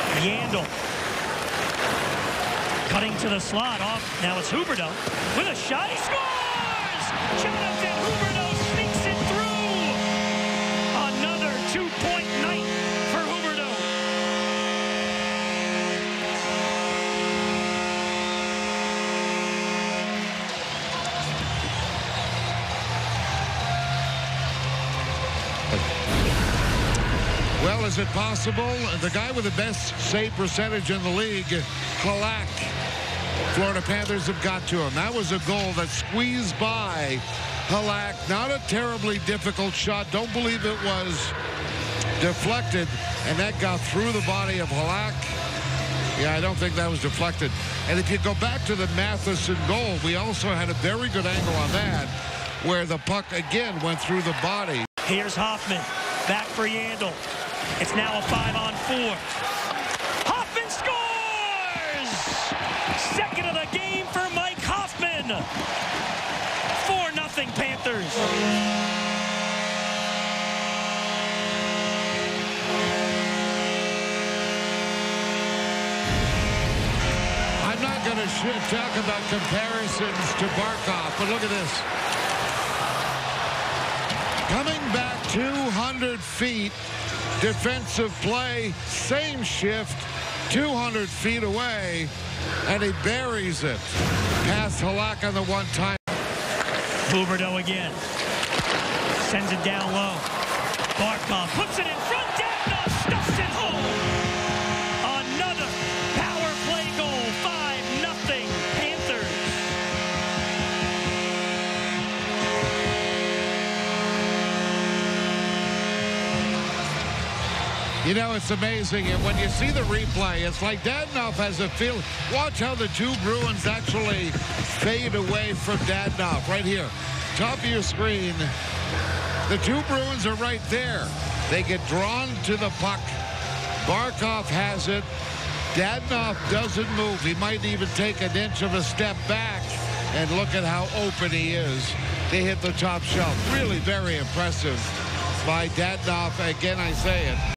Yandle cutting to the slot off. Now it's Huberdeau with a shot. He scores! Jonathan Huberdeau sneaks it through. Another two-point night for Huberdeau. Well, is it possible? The guy with the best save percentage in the league, Halak. Florida Panthers have got to him. That was a goal that squeezed by Halak. Not a terribly difficult shot. Don't believe it was deflected, and that got through the body of Halak. Yeah, I don't think that was deflected. And if you go back to the Matheson goal, we also had a very good angle on that, where the puck again went through the body. Here's Hoffman, back for Yandle. It's now a 5-on-4. Hoffman scores! Second of the game for Mike Hoffman. 4-0 Panthers. I'm not going to talk about comparisons to Barkov, but look at this. Coming back 200 feet, defensive play, same shift, 200 feet away, and he buries it. Past Halak on the one-time. Huberdeau again. Sends it down low. Barkov puts it in front. Dadonov stuffs it home. Another power play goal. 5-0 Panthers. You know, it's amazing. And when you see the replay, it's like Dadonov has a feel. Watch how the two Bruins actually fade away from Dadonov. Right here. Top of your screen. The two Bruins are right there. They get drawn to the puck. Barkov has it. Dadonov doesn't move. He might even take an inch of a step back. And look at how open he is. They hit the top shelf. Really very impressive by Dadonov. Again, I say it.